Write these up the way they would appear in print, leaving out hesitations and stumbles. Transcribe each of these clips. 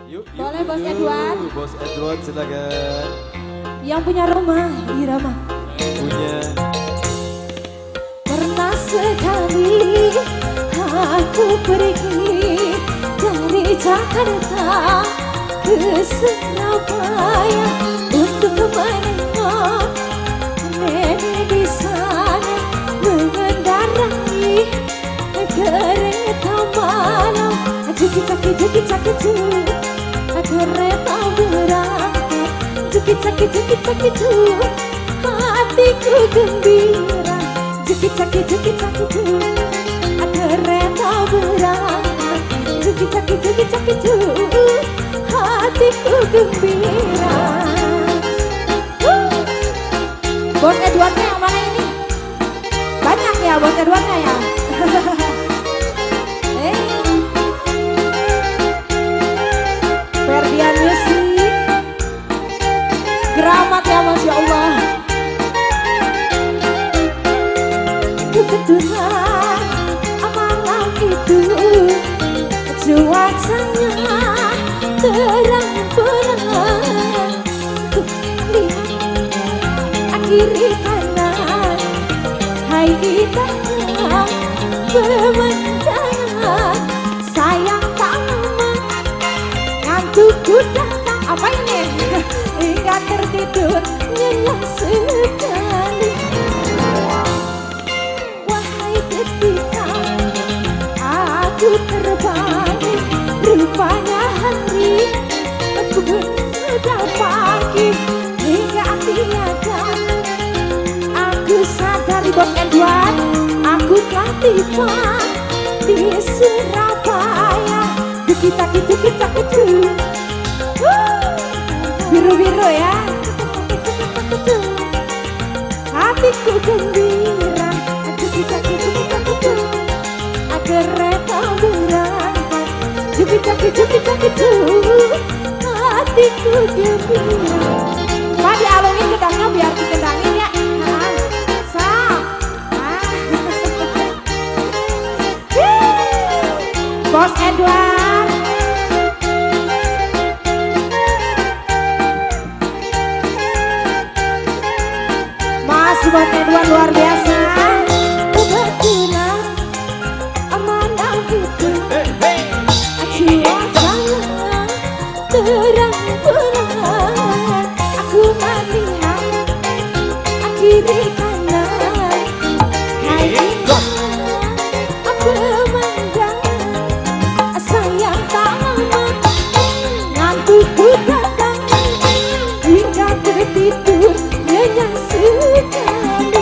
Boleh Bos Edward. Bos Edward silakan. Yang punya rumah, Irama. Punya. Pernah sekali aku pergi dari Jakarta ke Surabaya untuk menengok nenek di sana mengendarai kereta malam. Jukit-cakit, jukit-cakit, kereta berangkat. Jukit-cakit, jukit-cakit, hatiku gembira. Jukit-cakit, jukit-cakit, kereta berangkat. Jukit-cakit, jukit-cakit, hatiku gembira. Bos Edwardnya yang mana ini? Banyak ya Bos Edwardnya ya? Ferdian Music Geramat ya Masya Allah. Kebetulan malam itu cuacanya terang benderang. Lihat kiri kanan, hai indah pemandangan. Sayang tak lama ngantukku datang. Apa ini? Hingga tertidur nyenyak sekali. Wahai ketika aku terbang, rupanya hari pun sudah pagi. Hingga tiada aku sadari Bos Edward, aku telah tiba di Surabaya. Jukit-cakit, jukit-cakit, biru-biru ya. Hatiku gembira. Jukit-cakit, jukit-cakit, kereta berangkat. Jukit-cakit, jukit-cakit, hatiku gembira. Pak dialungin gedangnya biar dikendangin ya. Bos Edward. Mas Bos Edward luar biasa. Kebetulan malam itu cuacanya terang benderang. Aku melihat kiri kanan, hai indah pemandangan. Sayang tak lama ngantukku datang. Hingga tertidur nyenyak sekali.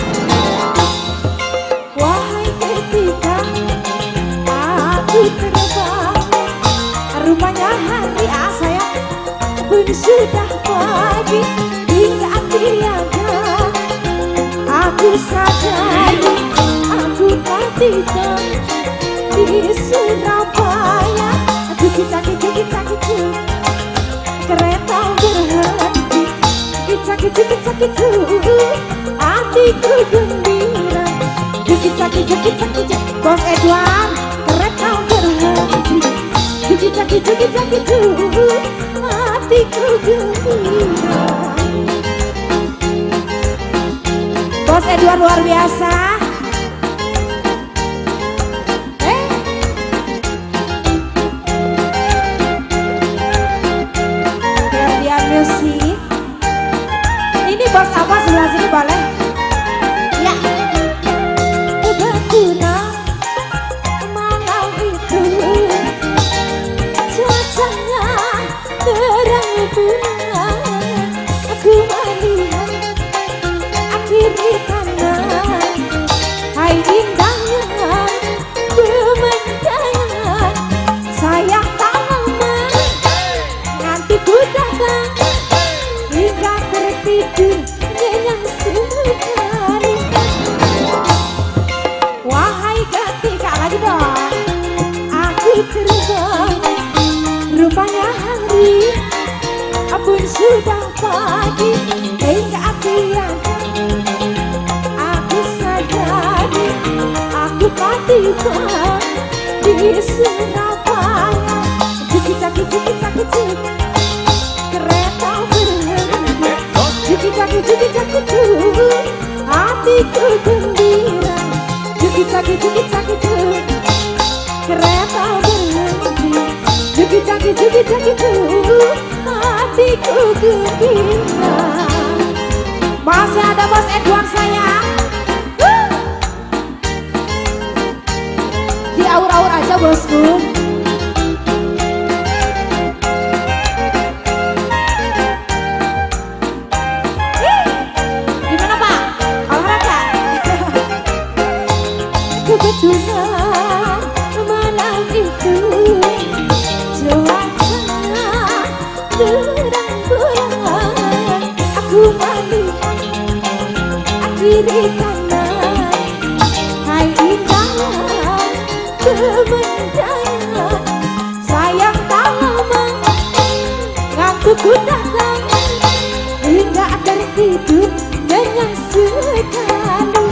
Wahai ketika aku terbang, rupanya hari sayang pun sudah pagi. Hingga tiada aku sadari, aku telah tiba di Surabaya. Jukit-cakit, jukit-cakit, kereta berhenti. Jukit-cakit, jukit-cakit, hatiku gembira. Jukit-cakit, jukit-cakit, Bos Edward, kereta berhenti. Jukit-cakit, jukit-cakit, hatiku gembira. Bos Edward luar biasa. Ferdian Music. Ini bos apa sebelah sini boleh? Ya. Kebetulan malam itu cuacanya terang benderang. Aku melihat kiri kanan, hai indahnya pemandangan. Sayang tak lama ngantukku datang. Hingga tertidur nyenyak sekali. Wahai ketika lagi dong aku terbang, rupanya hari pun sudah pagi. Hingga tiada aku sadari, aku telah tiba di Surabaya. Jukit-cakit, jukit-cakit, hatiku gembira. Jukit-jakit, jukit-jakit, kereta berhenti. Jukit-jakit, jukit-jakit, hatiku gembira. Masih ada Bos Edward sayang. Diaur-aur aja bosku. Gimana Pak? Olahraga? Kebetulan malam itu cuaca terang bulan. Aku melihat kiri kanan, hai indah kemenangan. Sayang tak lama ngantukku datang, hingga tertidur dengan sekali.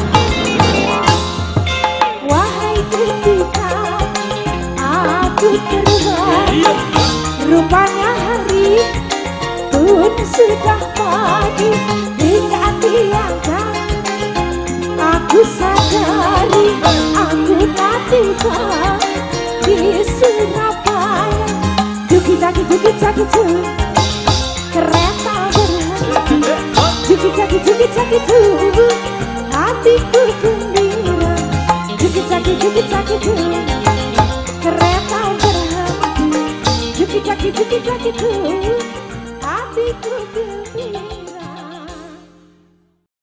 Wahai ketika aku terbang, rupanya hari pun sudah pagi. Hingga tiada aku sadari, aku tak tiba di Surabaya. Jukit-jakit, jukit-jakit, kereta berhenti. Jukit-jakit, jukit-jakit, hatiku gembira. Jukit-jakit, jukit-jakit, kereta berhenti. Jukit-jakit, jukit-jakit, hatiku gembira.